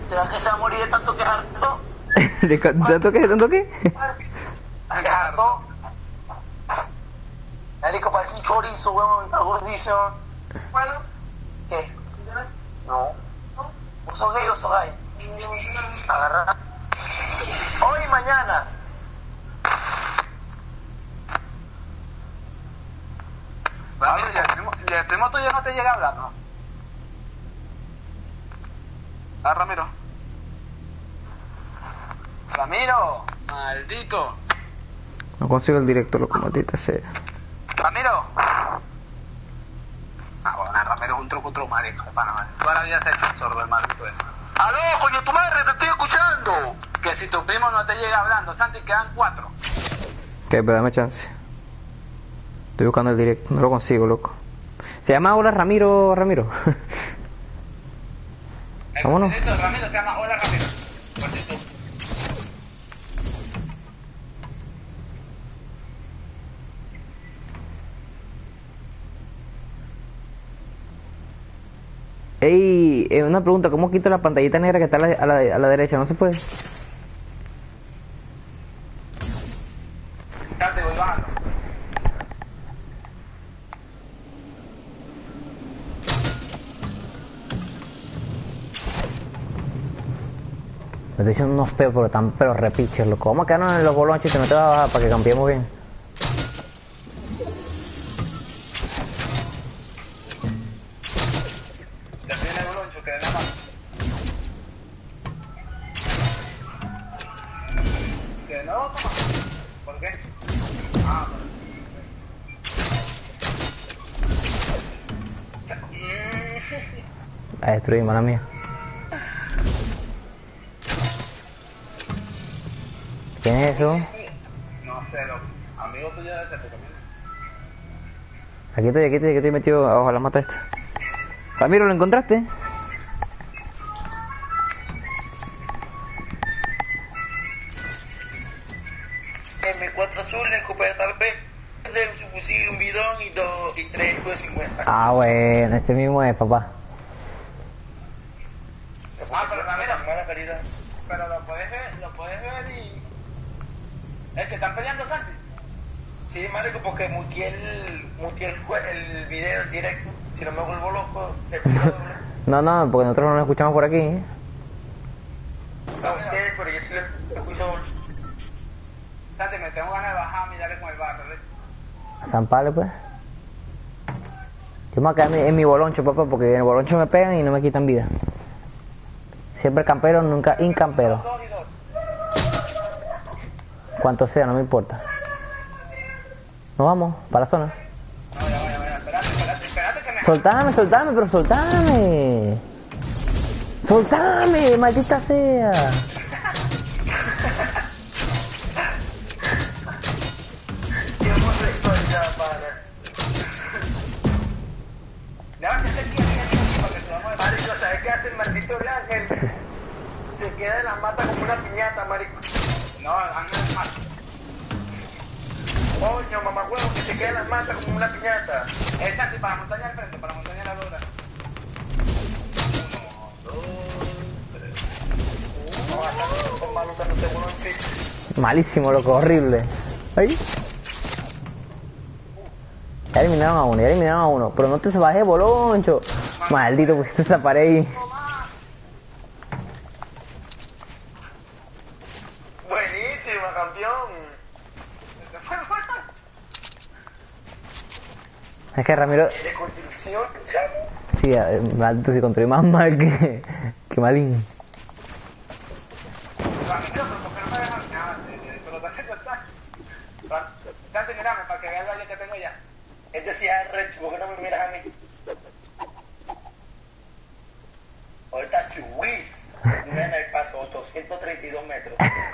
¿Será que se va a morir de tanto quejar? ¿No? ¿De tanto qué? ¿De tanto qué? ¿Quejar? ¿No? Marico, parece un chorizo, weón. Está gordísimo. Bueno. ¿Qué? No. ¿Vos sos gay o sos gay? Agarra. Hoy y mañana. Ramiro, ¿y el primo tuyo no te llega a hablar, no? Ah, Ramiro. Ramiro, maldito. No consigo el directo, loco, maldita sea. Ramiro. Ah, bueno, Ramiro es un truco marico, de pana, madre. Toda la vida se ha hecho sordo el maldito ese. ¡Aló, coño, tu madre! ¡Te estoy escuchando! Que si tu primo no te llega hablando, Santi, quedan 4. Que dame chance. Estoy buscando el directo, no lo consigo, loco. Se llama Hola Ramiro. Vámonos. El directo de Ramiro se llama Hola Ramiro. Por YouTube. Ey, una pregunta, ¿cómo quito la pantallita negra que está a la derecha? ¿No se puede? Santi, voy bajando. Me estoy diciendo unos feos, pero repiches, loco. Vamos a quedarnos en los bolonches y te metes a bajar para que campeemos bien. Ya tiene el boloncho, que de la mano. ¿Que no? Toma. ¿Por qué? Ah, La destruí, mala mía. ¿Quién es eso? no sé, loco. Amigo tuyo debe ser, también. Aquí estoy metido abajo de la mata esta. Ramiro, ¿lo encontraste? M4 azul, escopeta verde, un fusil, un bidón y 3 de 50. Ah, bueno, este mismo es, papá. Ah, pero Ramiro, Mala calidad. pero lo puedes ver y... ¿Se están peleando, Santi? Sí, marico, porque muteé el video, el directo. Si no me vuelvo loco, te escucho doble. No, porque nosotros no lo escuchamos por aquí. A ustedes, pero yo sí lo escucho doble. Santi, me tengo ganas de bajar y darle con el barro, ¿ves? A San Pablo, pues. Yo me voy a quedar en mi boloncho, papá, porque en el boloncho me pegan y no me quitan vida. Siempre campero, nunca incampero. 2 y 2. Cuanto sea, no me importa. Nos vamos, para la zona. No, ya, espérate que me... Soltame, pero soltame. Soltame, maldita sea. Llevamos la historia para... Ya, que se aquí, para que subamos el... Marico, ¿sabes qué hace el maldito Ángel? Se queda en la mata como una piñata, marico. No, Ángel es más. Coño, mamá huevo, que se queda en la mata como una piñata. Santi, para la montaña al frente, para la montaña a la lora. 1, 2, 3. No, hasta con maluca no te vuelvo en fin. Malísimo, loco, horrible. Ahí. Ya eliminaron a uno. Pero no te bajes, boloncho. Maldito, pusiste esa pared ahí. Buenísima, campeón. Es que Ramiro... De construcción, chamo. Sí, maldito, si construí más mal que malín. Ramiro, pero ¿por qué no me dejan nada? Pero dale cortar. Santi, mírame, para que vea el valle que tengo ya. Él decía, Rech, ¿por qué no me miras a mí? Ahorita Chuis, en el paso, 832 metros.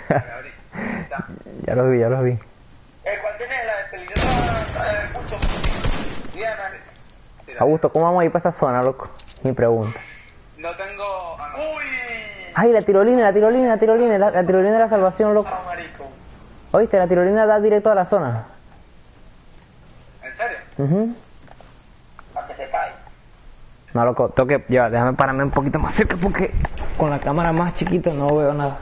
Ya los vi. ¿Cuál tenés? La de peligrosa, mucho. Diana. Augusto, ¿cómo vamos a ir para esa zona, loco? Mi pregunta. No tengo... Ah, no. ¡Uy! Ay, la tirolina de la salvación, loco. Ah, marico. ¿Oíste? La tirolina da directo a la zona. ¿En serio? Para que sepáis. No, loco, tengo que... Ya, déjame pararme un poquito más cerca porque... con la cámara más chiquita no veo nada.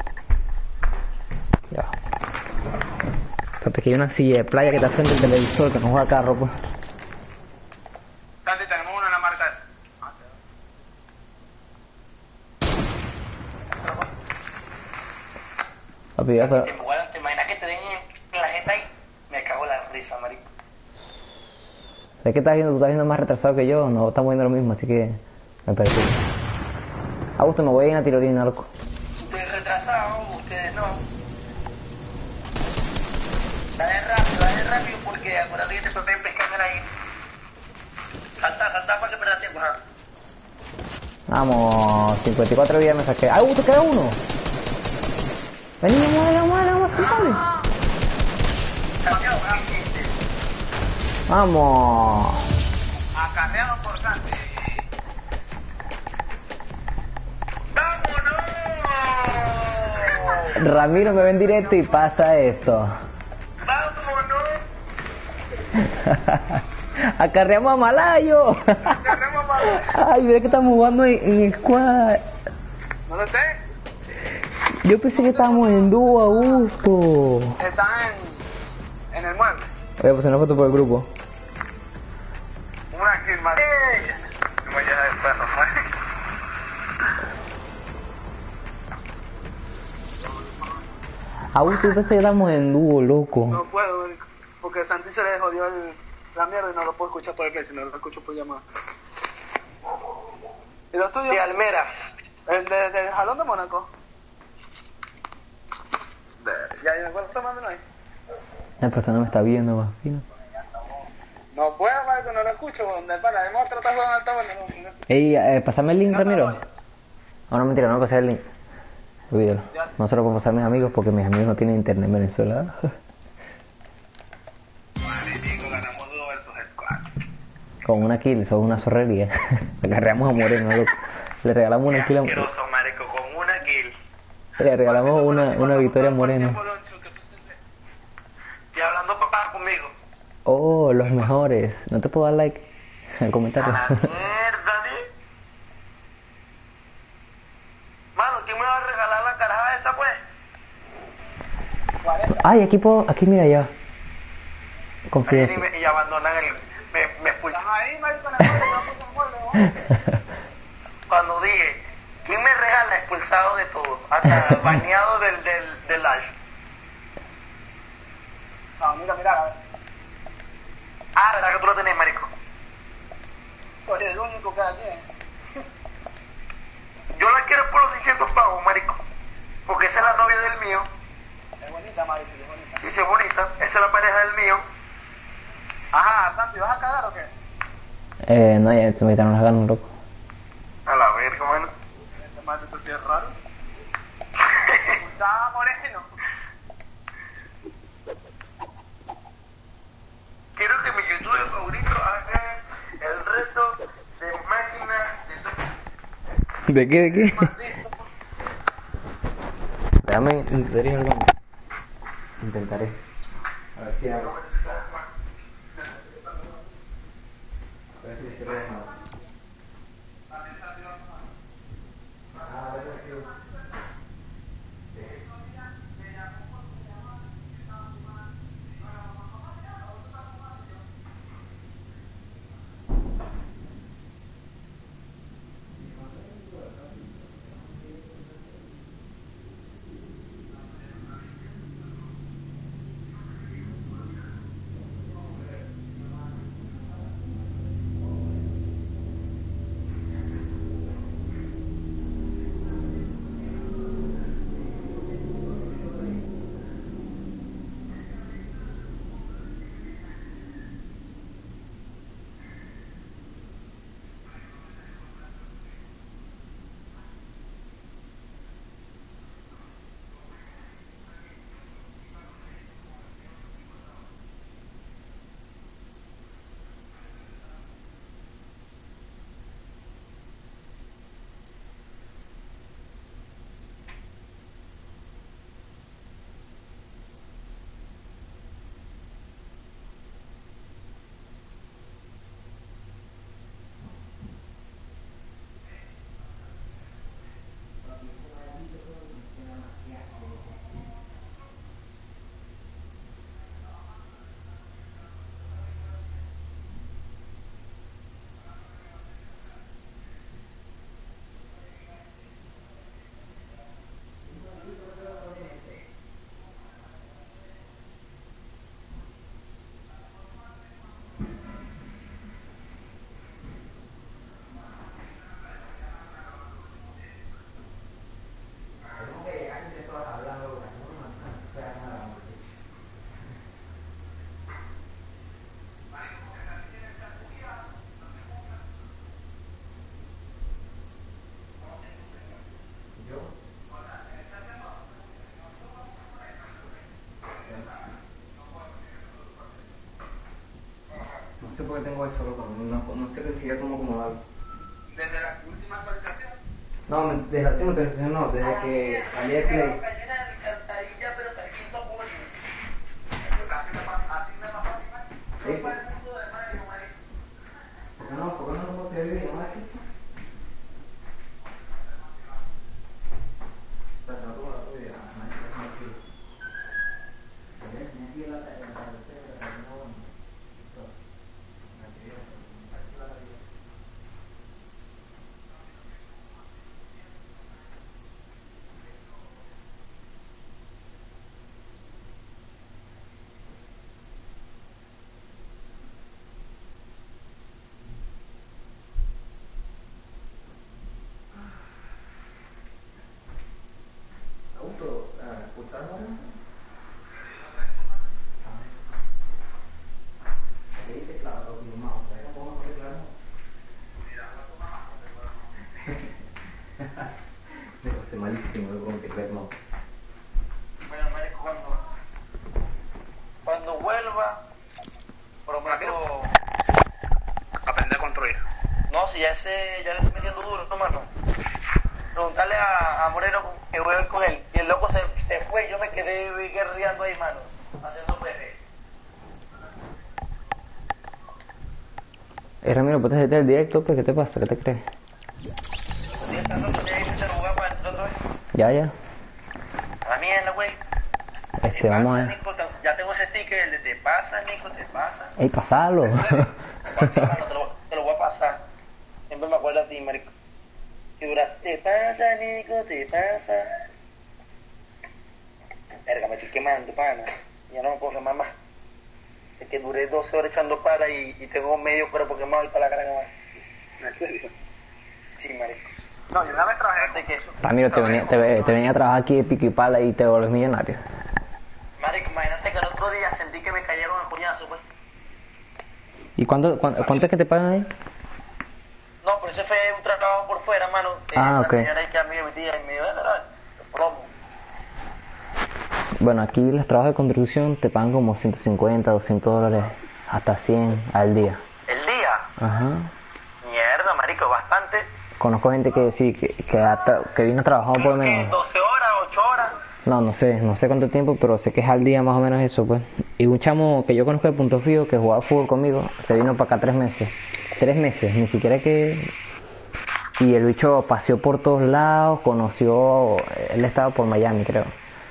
Ya. Papi, que hay una silla de playa que está frente al televisor que no juega carro, pues. Santi, tenemos uno en la marca esa. Papi, ya está. ¿Te imaginas que te den en la jeta ahí? Me cago en la risa, marico. ¿De qué estás viendo? ¿Tú estás viendo más retrasado que yo? No, estamos viendo lo mismo, así que me perdí. Augusto, no voy a ir a tirolina, loco. Estoy retrasado, ustedes no. Dale rápido porque acuérdate que te pueden pescar ahí. Salta para que pierdas tiempo, ¿ah? Vamos, 54 vidas me saqué. ¡Augusto, queda uno! Vení, vamos a saltarle. Vamos. Acarreado por Santi. ¡Vámonos! Ramiro me ve en directo y pasa esto. ¡Vámonos! Acarreamos a Malayo. ¡Acarreamos a Malayo! Ay, mira que estamos jugando en squad. No lo sé. Yo pensé que estábamos en dúo, Augusto. Están en el mueble. Voy a poner una foto por el grupo. Una kill más. Me voy a dejar el perro, Augusto, yo pensé que estábamos en dúo, loco. No puedo, porque Santi se le jodió la mierda y no lo puedo escuchar por el play, sino lo escucho por llamada. ¿Y los tuyos? De Almera. ¿El del Jalón de Mónaco? Ya, ¿me acuerdo tomando ahí? La persona me está viendo más fino. No puedo, Marco, no lo escucho, donde para, hemos tratado de altavoz, no. Ey, pásame el link, Ramiro. No, mentira, no voy a pasar el link. Olvídalo. No se lo puedo pasar a mis amigos porque mis amigos no tienen internet en Venezuela. Marico, ganamos 2 versus el 4. Con una kill, eso es una zorrería. Agarramos a Moreno, loco. Le regalamos una kill a Asqueroso, marico, con una kill. Le regalamos una victoria a Moreno. Estoy hablando papá conmigo. Oh, los mejores. No te puedo dar like en el comentario. A la mierda, ¿sí? Mano, ¿quién me va a regalar la carajada esa, pues? Ay, aquí mira ya. Confieso. Y abandonan el... Me expulsan. Ahí, Marico, en el mueble, no puse el mueble, Cuando dije, ¿quién me regala expulsado de todo? Hasta baneado del live. No, mira, a ver. Ah, ¿verdad que tú lo tenés, marico? Soy el único que la tiene. Yo la quiero por los 600 pavos, marico. Porque esa es la novia del mío. Es bonita, Marico, es bonita. Dice bonita, esa es la pareja del mío. Ajá, Santi, ¿vas a cagar o qué? No, ya se me quitaron las ganas, loco. A la verga, bueno. Este maldito sí es raro. Estaba moreno. Quiero que mi youtuber favorito haga el reto de máquina de... ¿De qué? Déjame intentaré algo. Intentaré. A ver si hago. A ver si se ve mejor. A ver si... No sé por qué tengo eso, loco. No sé ni siquiera cómo acomodarlo. Desde la última actualización. No, desde la última actualización no, desde que salí de Play. Sí. ¿Por qué no lo puedo hacer video, macho? Pero no como la tuya, Auto, ¿escuchar ahora? Ahí teclado, mi mouse, ¿sabes cómo no teclado? Me pasé malísimo con teclado. Bueno, marico, cuando vuelva, prometo... Aprender a construir. No, si ya le estoy metiendo duro, hermano. Preguntarle a Moreno que voy a ir con él. Y el loco se fue, yo me quedé guerreando ahí, mano. Haciendo perre. Ramiro, ¿puedes meter el directo? Pues, ¿qué te pasa? ¿Qué te crees? Un día estando que te hice jugar para entrar otra vez. Ya. A la mierda, güey. Vamos a ver. Nico, ya tengo ese sticker, el de te pasa, Nico, te pasa. ¡Ey, pasalo! Te lo voy a pasar. Siempre me acuerdo a ti, marico. Que dura, te pasa, Nico, te pasa. Verga, me estoy quemando, pana. Ya no me puedo quemar más. Es que duré 12 horas echando para y tengo medio cuerpo quemado y para la cara quemada. ¿En serio? Sí, marico. No, yo una vez trabajé. Antes que eso. Ramiro, te venía a trabajar aquí de pico y pala y te vuelves millonario. Marico, imagínate que el otro día sentí que me cayeron a coñazo, pues. ¿Y cuánto es que te pagan ahí? No, pero ese fue un trabajo por fuera, mano. Ah, ok. La señora que a mí me metía y me dijo, plomo. Bueno, aquí los trabajos de construcción te pagan como 150, $200, hasta 100 al día. ¿El día? Ajá. Mierda, marico, bastante. Conozco gente que sí, que vino a trabajar por lo menos. 12 horas, 8 horas. No sé cuánto tiempo, pero sé que es al día más o menos eso, pues. Y un chamo que yo conozco de Punto Fijo, que jugaba fútbol conmigo, se vino para acá 3 meses. 3 meses, ni siquiera que... Y el bicho paseó por todos lados, conoció... Él estaba por Miami, creo.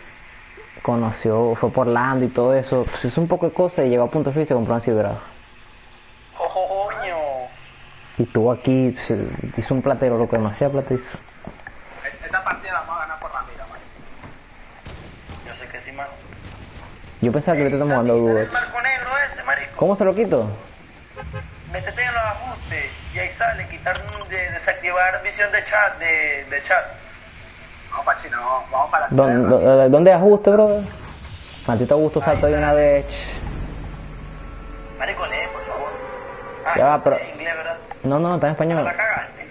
Fue por Orlando y todo eso. Pues hizo un poco de cosas y llegó a Punto Fijo y se compró un ciberado. Coño. Y estuvo aquí, hizo un platero, loco, demasiado plata hizo. Esta partida la vamos a ganar por Ramiro, marico. Yo sé que sí, mano. Yo pensaba que le estamos jugando Google. El marco negro ese, marico. ¿Cómo se lo quito? Métete en los ajustes y ahí sale quitar, desactivar visión de chat, de chat. Vamos para China, vamos para la ¿Dónde ajuste, bro? Maldito gusto salto de una vez. Marico, lee, por favor. Ya va, pero... En inglés, ¿verdad? No, está en No español. la cagaste.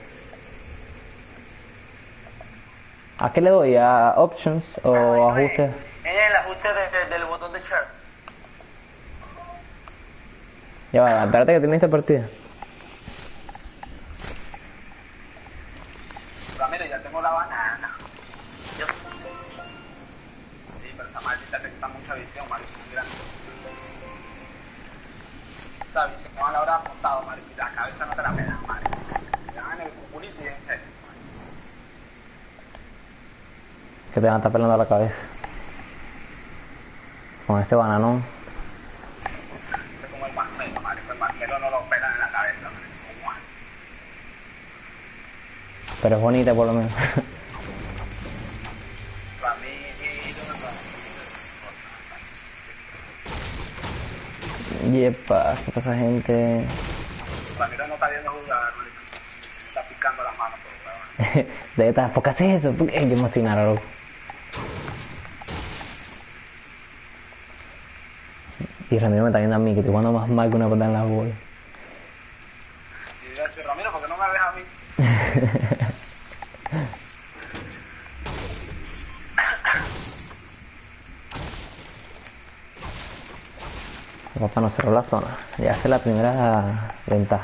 ¿A qué le doy? ¿A options o ajuste? En el ajuste del botón de chat. Ya va, espérate que termine esta partida. Ramiro, ya tengo la banana. Sí, pero esta maldita te quita mucha visión, marico, muy grande. Esta visión no la habrá apuntado, marico, y la cabeza no te la pega, marico. Ya en el cuculito y en serio. Que te van a estar pelando la cabeza. Con ese bananón. Es como el Marcelo, marico. El Marcelo no lo pelan en la cabeza, marico. Como antes. Pero es bonita por lo menos. Yepa, ¿qué pasa, gente? Ramiro no está viendo jugar, marico. Está picando las manos por el lado. ¿De qué ¿Por qué haces eso? ¿Por qué? Yo me estoy nada, loco. Y Ramiro me está viendo a mí, que estoy jugando más mal que una patada en la bola. Y yo decía, Ramiro, ¿por qué no me ves a mí? Papá no cerró la zona. Ya esa es la primera ventaja.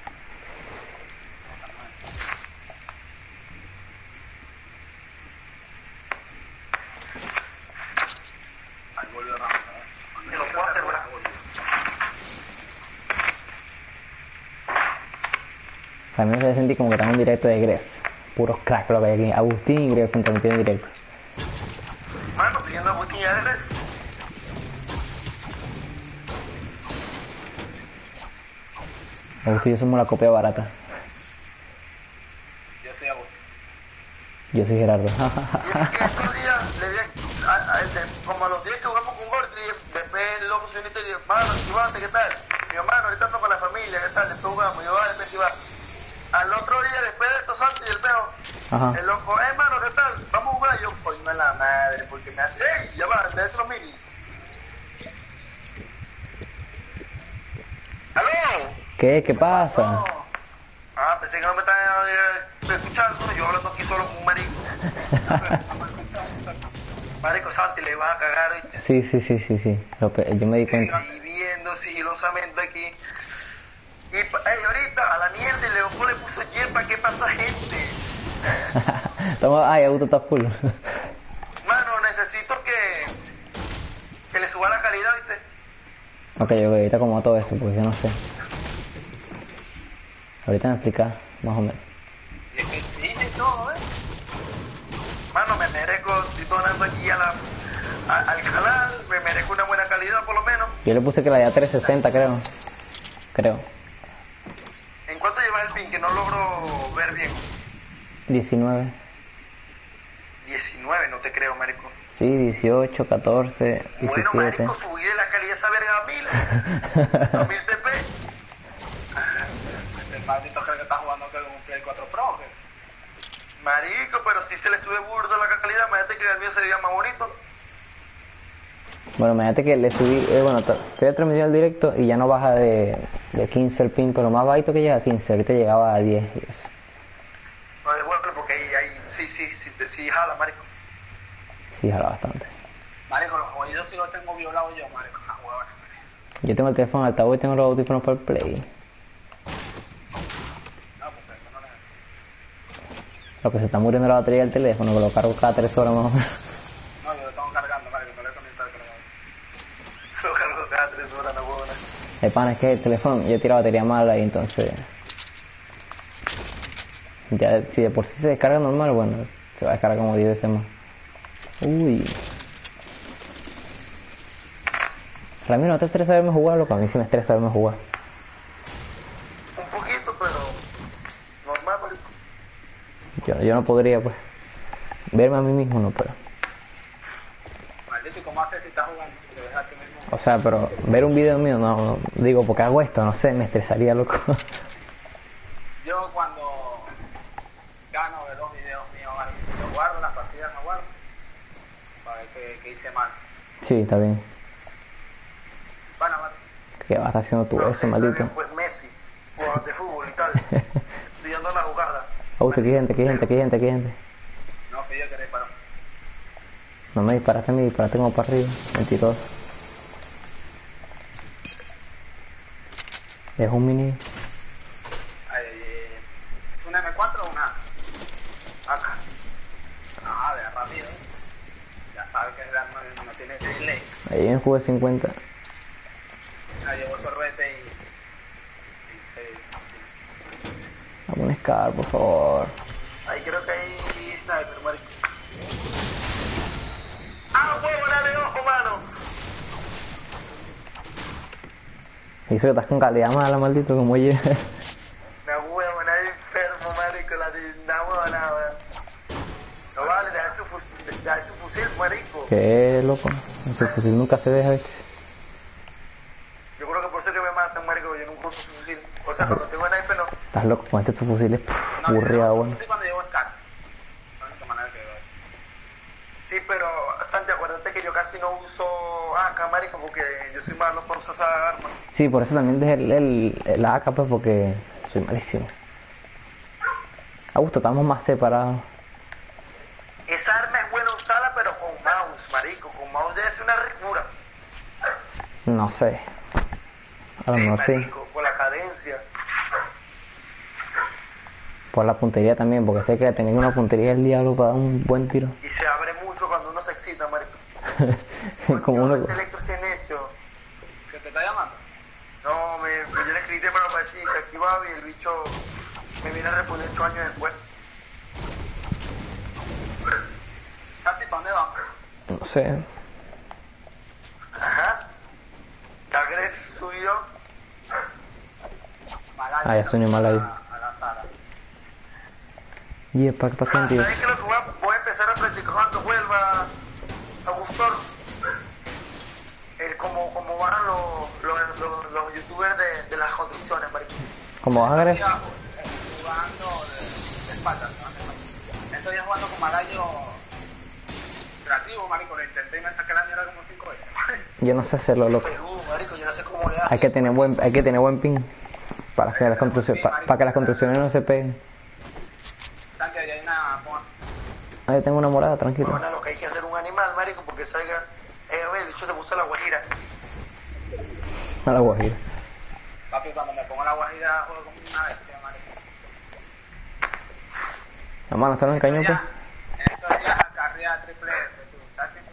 Ahí volvió Ramos, ¿eh? Que lo puedo asegurar. A mí me sentí como que estaba en un directo de Gref. Puros cracks lo que hay aquí. Agustín y Gref transmitiendo en directo. Mano, pidiendo a Agustín y a Gref. Agustín y yo somos la copia barata. Yo soy Agustín. Yo soy Gerardo. Y es que estos días le dije, como a los días que jugamos con Gol, le dije, después el loco se uniste y dije, mano, Chivante, ¿qué tal? Mi hermano, ahorita ando con la familia, ¿qué tal? Después jugamos, y yo, vale, después Chivante. Al otro día, después de esos Santos y el peo, Ajá. el loco, hermano, ¿qué tal? Vamos a jugar. Yo, coño en la madre, porque me hace, ¡ey! Ya va, de esos mini. ¡Aló! ¿Qué pasa? No. Ah, pensé que no me estaban escuchando, yo hablando aquí solo con un marico. Marico Santi, le vas a cagar, ¿oíste? Sí. Yo me di cuenta. Y viendo sigilosamente aquí. Y ahorita a la mierda el Leopoldo le puso yepa, ¿qué pasa, gente? Ay, auto está full. Mano, necesito que le suba la calidad, ¿viste? Ok, ahorita como todo eso, porque yo no sé. Ahorita me explicas, más o menos. Y es que sí, de todo, ¿eh? Mano, me merezco, estoy donando aquí al canal, me merezco una buena calidad por lo menos. Yo le puse que la de 360, creo. ¿En cuánto lleva el pin? Que no logro ver bien. 19. 19, no te creo, marico. Sí, 18, 14, 17. Bueno, marico, subirle la calidad esa verga a 1000 TP. El maldito cree que está jugando con un Play 4 Pro, ¿qué? Marico, pero si se le sube burdo la calidad, imagínate que el mío se veía más bonito. Bueno, imagínate que le subí, estoy transmitiendo el directo y ya no baja de 15 el pin, pero más bajito que llega a 15, ahorita llegaba a 10 y eso. No, bueno, porque ahí sí jala, marico. Sí, jala bastante. Marico, los oídos sí los tengo violados yo, marico, la huevona. Yo tengo el teléfono altavoz y tengo los audífonos para el play. No, pues eso no le... Lo que se está muriendo la batería del teléfono, que lo cargo cada 3 horas más o menos. No, yo lo tengo cargando, marico, el teléfono está cargado. Lo cargo cada 3 horas, la huevona. El pan es que el teléfono, yo tiro batería mala y entonces... Ya, si de por sí se descarga normal, bueno, se va a descargar como 10 veces más. Uy. A mí no te estresa verme jugar, loco, a mí sí me estresa verme jugar. Un poquito, pero normal, marico. Yo no podría, pues, verme a mí mismo, no, pero... Maldito, ¿y cómo haces si estás jugando? Te dejas a ti mismo. O sea, pero ver un video mío, no, digo, porque hago esto, no sé, me estresaría, loco. Yo cuando gano de los videos míos, marico, los guardo, las partidas no guardo, para ver qué hice mal. Sí, está bien. Bueno, marico. ¿Qué vas haciendo tú eso, maldito? Pues Messi, jugador de fútbol y tal. Estudiando la jugada. Augusto, aquí hay gente. No, que yo que disparó. No me disparaste a mí, disparaste como para arriba, mentiroso. Es un mini... ¿Un M4 o una? Acá. Ah, de rápido. Ya sabes que el arma no tiene delay. Ahí en juego de 50. Ah, llevo sorbete y Dame un Scar, por favor. Ahí creo que hay sniper, marico. ¡Ah, huevo, dale ojo, mano! Y eso que estás con calidad mala, maldito, como yo. La huevo, nadie enfermo, marico, la de una huevona, weón. No vale, dejar su fusil, marico. Qué loco. Ese fusil nunca se deja, ¿viste? Yo creo que por eso que me matan, marico, yo nunca uso su fusil. O sea, cuando tengo sniper, no. Estás loco, ponete tus fusiles. Burriado, bueno. Sí, cuando llevo Scar. La única manera que veo. Sí, pero, Santi, acuérdate que yo casi no uso AK, marico, porque yo soy malo por usar esa arma. Sí, por eso también dejé la AK, pues, porque soy malísimo. Augusto, estamos más separados. Esa arma es buena usarla, pero con mouse, marico. Con mouse debe ser una ricura. No sé. A lo mejor sí. marico, por la cadencia. Por la puntería también, porque sé que tener una puntería del diablo para dar un buen tiro. Y se abre mucho cuando uno se excita, marico. Como uno... Este electro sí es necio. ¿Que te está llamando? No, yo le escribí para decir, se activaba y el bicho me viene a responder 8 años después. ¿Santi, para dónde vamos? No sé. Ajá. Cagre subió. Ah, ya sueño mal ahí. A la sala. Y ¿para qué pasa en ti? ¿Sabes qué? Lo que voy a empezar a practicar cuando vuelva a Gustor. Como van los youtubers de las construcciones, marico. ¿Cómo vas a ver? Jugando de espaldas, ¿no? Estoy jugando con Malayo creativo, marico. Lo intenté y me saqué la mierda como 5 veces. Yo no sé hacerlo, loco. Perú, marico, yo no sé cómo le haces. Hay que tener buen ping para que las construcciones, para que las construcciones no se peguen. Santi, ahí hay una... Ahí tengo una morada, tranquilo. Bueno, lo que hay que hacer un animal, marico, porque salga... el bicho se puso la guajira. A la guajira. Papi, cuando me pongo la guajira juego como una bestia, marico. La mano, ¿está en el cañón, pues? Estos días acarrea triple F, tú. ¿Estás en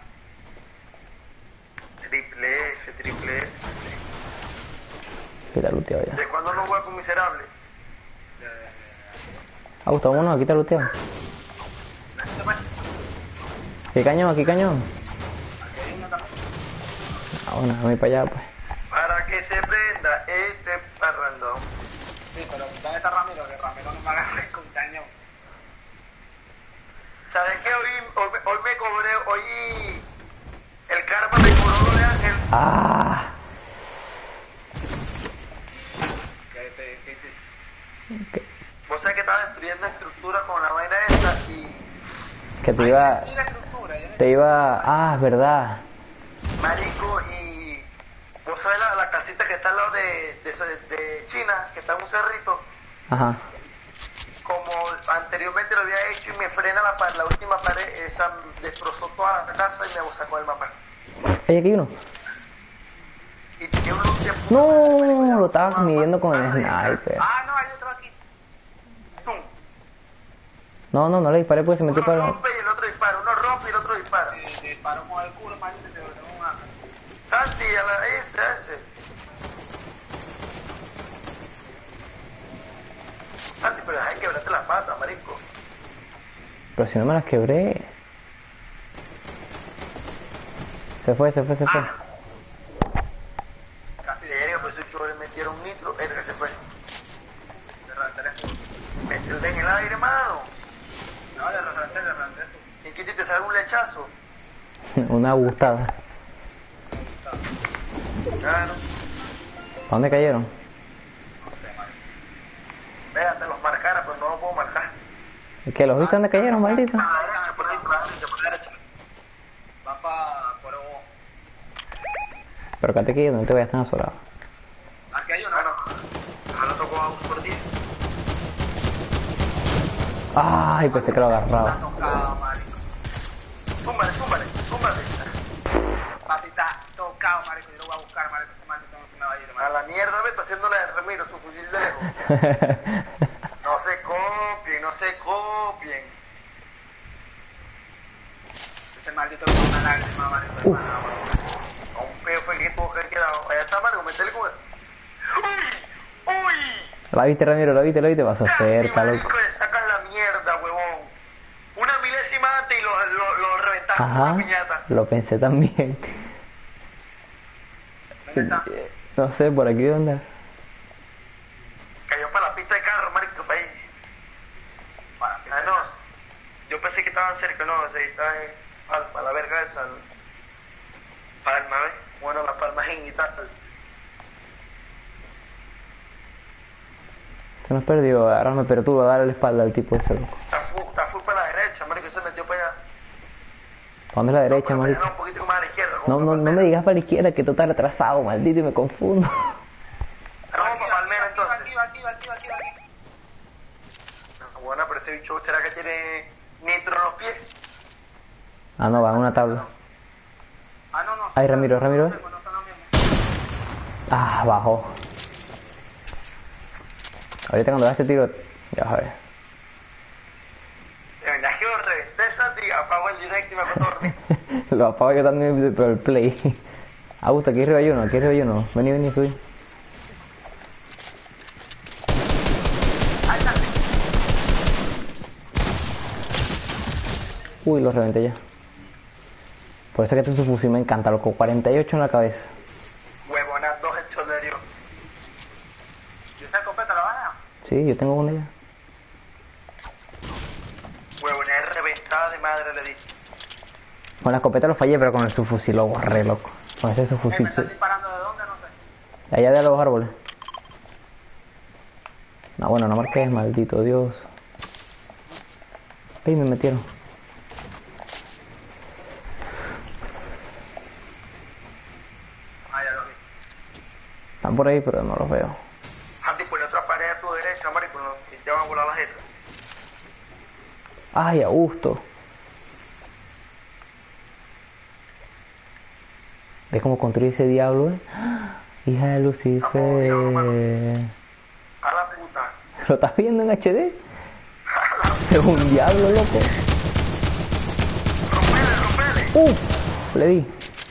triple F, no? Triple F. Aquí está luteado ya. ¿De cuándo no juega con miserable? Ah, Gustavo, vámonos, aquí está luteado. Aquí cañón, aquí cañón. Aquí hay uno también. Ah, bueno, a mí para allá, pues. Para que se prenda este parrandón. Sí, pero ¿dónde está Ramiro? Que Ramiro no me agarre con cañón. ¿Sabes qué? Hoy me cobré, hoy el karma me cobró lo de Ángel. Ah, ¿Qué hiciste? que, Vos sabés que estaba destruyendo estructura con la vaina esta y... que te iba, Y la estructura, yo no te iba, ah, es verdad. Marico, y... Vos sabés la casita que está al lado de China, que está en un cerrito, Ajá. como anteriormente lo había hecho y me frena la última pared, esa destrozó toda la casa y me sacó el mapa. Ahí aquí hay uno. Y tenía un look de puta No, madre, marico, lo estabas una midiendo con el madre. sniper. Ah, no, hay otro aquí. Tum. No le disparé porque se metió Uno para... rompe y el otro dispara, uno rompe y el otro dispara. Te disparó con el culo, marico, y te volvió un arma. Santi, ese. Santi, pero deja de quebrarte las patas, marico. Pero si no me las quebré. Se fue. Casi Verga, pues esos chores metieron un nitro, que se fue. cerrar el teléfono. Métele en el aire, mano. No, le arranqué. ¿Y que te sale un lechazo? Una gustada. Claro. ¿Para dónde cayeron? No sé, marico. Vea, te los marcara, pero no los puedo marcar. ¿Qué? ¿Los viste dónde cayeron, maldito? Por la derecha, por la derecha. Van por Evo. Pero quédate aquí, no te vayas tan azorado. Aquí hay uno. Bueno, ojalá tocó a un por 10. Ay, pensé que lo Está agarraba. tocado, marico. Túmbale. Papi, está tocado, marico. Yo lo voy a buscar, marico. Este maldito no se me va a ir, A marico. la mierda me está haciendo la de Ramiro, su fusil de lejos. No se copien. Ese maldito con una lágrima, marico. Uf. A un peo fue el que tuvo que haber quedado. Allá está, Marco, metele con él. ¡Uy! ¿La viste, Ramiro? ¿La viste? Vas a cerca, loco. Marico, le sacas la mierda, huevón. Una milésima antes y lo reventás con Ajá, una piñata. lo pensé también. ¿Dónde está? No sé, por aquí dónde. Cayó para la pista de carro, marico, para ahí. Ah, no. Yo pensé que estaban cerca, no, o sea, está en Palma, la verga esa. Palma, ¿ves? Bueno, la Palma en y tal. Se nos perdió, ahora me perturba darle la espalda al tipo ese, loco. Está full para la derecha, marico, se metió para allá. ¿Para dónde es la derecha, No, maldito? un poquito más a la izquierda. No me digas para la izquierda que tú estás retrasado, maldito, y me confundo. Vamos para Palmera entonces. Aquí. Bueno, pero ese bicho, ¿será que tiene nitro en los pies? Ah, no, va en una tabla. Ah, no. Ay, Ramiro. No son los mismos. Ah, bajó. Ahorita cuando veas este tiro, ya vas a ver. De verdad que lo reventé, Santi, apago el directo y me acuerdo dormir. Lo apago yo también por el play. Augusto, aquí arriba hay uno, aquí arriba hay uno. Vení, vení, subí. Ay, Santi. Uy, lo reventé ya. Por eso es que este fusil me encanta, loco. 48 en la cabeza. Huevonas, 2 el cholerio. ¿Y esa escopeta la van a? Sí, yo tengo una ya. Huevonas reventada de madre le di. Con la escopeta lo fallé, pero con el subfusil lo borré, loco. Con ese ¿Me subfusil. estás disparando de dónde? No sé. Allá de los árboles. No, bueno, no marques, maldito Dios. Ay, me metieron. Ah, ya lo vi. Están por ahí, pero no los veo. Santi, por la otra pared a tu derecha, marico, y te van a volar la jeta. Ay, Augusto. ¿Ves cómo construye ese diablo, Hija de Lucifer. A la puta. ¿Lo estás viendo en HD? Es un diablo, loco. Rompele. Le di.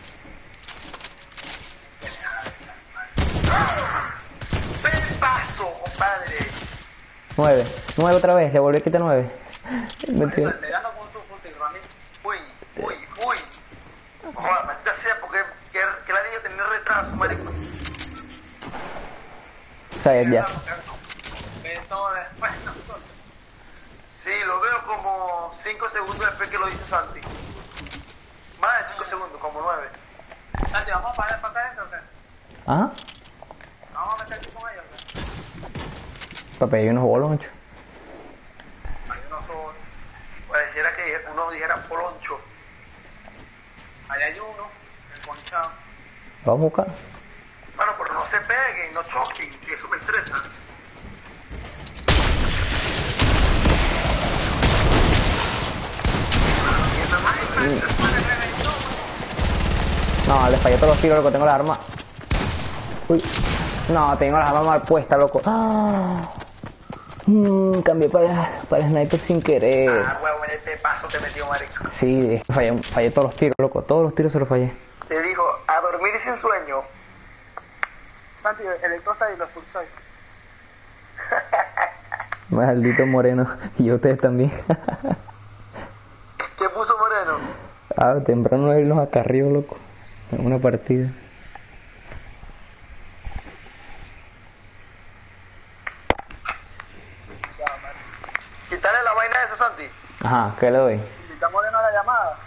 Pepazo, compadre. 9 otra vez, le volví a quitar 9. Estoy dando con su fusil, Rami. Uy. Joder, maldita sea, porque que la niña tenía retraso, marico. O sea, ya. Eso después. Sí, lo veo como 5 segundos después que lo dice Santi. Más de 5 segundos, como 9. Santi, ¿vamos a parar para adentro o qué? Ajá. ¿Vamos a meter aquí con ellos o qué? Papi, hay unos bolonchos. Hay unos son... Pareciera que uno dijera poloncho. Allá hay uno, enconchado. ¿Lo vamos a buscar? Bueno, pero no se peguen, no choquen, que eso me estresa. No, les fallé todos los tiros, loco, tengo la arma. Uy. No, tengo las armas mal puestas, loco. Cambié para el sniper sin querer. Ah, huevón, este paso te metió, marico. Sí, fallé todos los tiros, loco. Todos los tiros se los fallé. Te dijo, a dormir y sin sueño. Santi, el electro está ahí, lo expulsó ahí. Maldito Moreno. Y ustedes también. ¿Qué puso Moreno? Temprano irnos acá arriba, loco. En una partida. Quítale la vaina esa, Santi. Ajá, ¿qué le doy? Invita a Moreno a la llamada.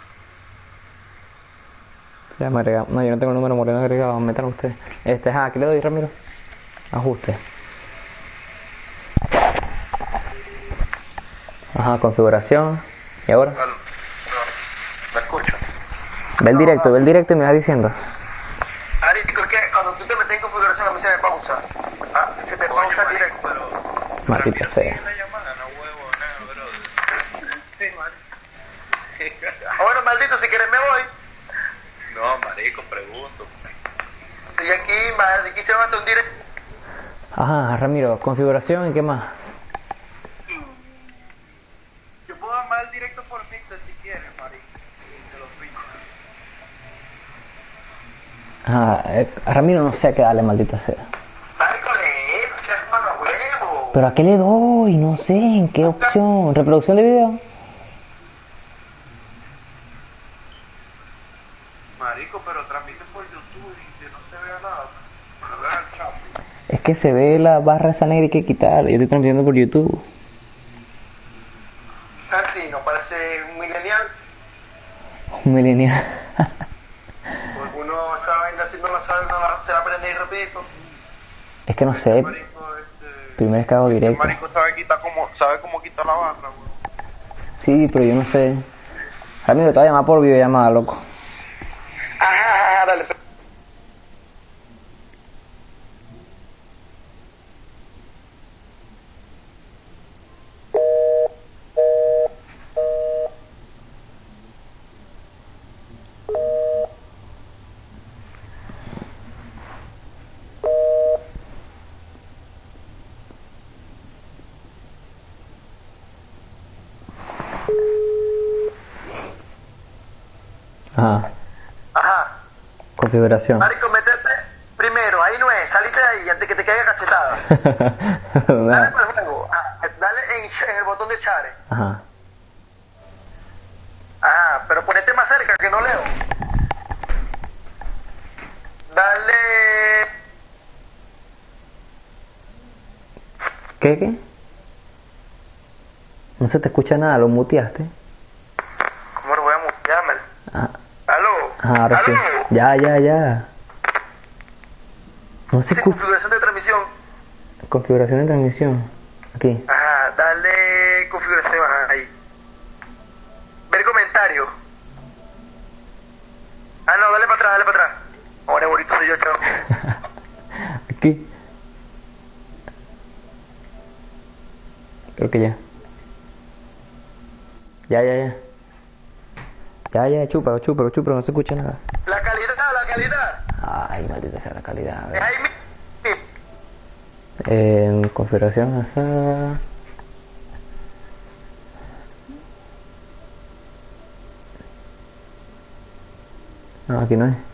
Ya me agregado. No, yo no tengo el número Moreno agregado. Metan ustedes. ¿Qué le doy, Ramiro? Ajuste. Ajá, configuración. ¿Y ahora? Me escucho. Ve el directo y me vas diciendo. Ari, es que cuando tú te metes en configuración a mí se me pausa. Ah, se te pausa el directo. Maldita sea. La llamada, no huevo, nada, brother. Sí, Mari. Bueno, maldito, si quieres me voy. No, marico, pregunto. Y aquí se va a hacer un directo. Ajá, Ramiro, configuración y qué más. Yo puedo armar el directo por Mixer si quieres, marico. Te lo pido. Ajá, Ramiro no sé a qué darle, maldita sea. Marico, lee, no seas mano huevo. ¿Pero a qué le doy? No sé, ¿en qué opción? ¿Reproducción de video? Marico, pero transmite por YouTube y que no se vea nada. No vean el chat. Es que se ve la barra esa negra y hay que quitar. Yo estoy transmitiendo por YouTube. Santi, ¿no parece un millennial? Un millennial. Porque uno sabe, si no lo sabe, uno se la aprende ahí rapidito. Es que no sé. Marico, Primero es que hago directo. Marico sabe cómo quitar la barra, weón. Sí, pero yo no sé. Ramiro, te voy a llamar por videollamada, loco. Dale. Ajá. Ajá. Configuración. Marico, métete primero, ahí no es, salite de ahí antes que te caiga cachetada. Dale para el juego, dale en el botón de share. Ajá. Ajá, pero ponete más cerca que no leo. Dale. ¿Qué? No se te escucha nada, lo muteaste. ¿Cómo lo voy a mutear, mal? Ah, ¿Aló? ajá, ahora sí. ¿Aló? Ya. No se Dice escucha. configuración de transmisión. Configuración de transmisión. Aquí. Ajá, dale configuración, ajá, ahí. Ver comentario. No, dale para atrás. Ahora bonito soy yo, chao. Aquí. Creo que ya. Ya, chúpalo, no se escucha nada. La calidad. Ay, maldita sea la calidad. A Es ver. ahí mismo. En configuración avanzada. No, aquí no es.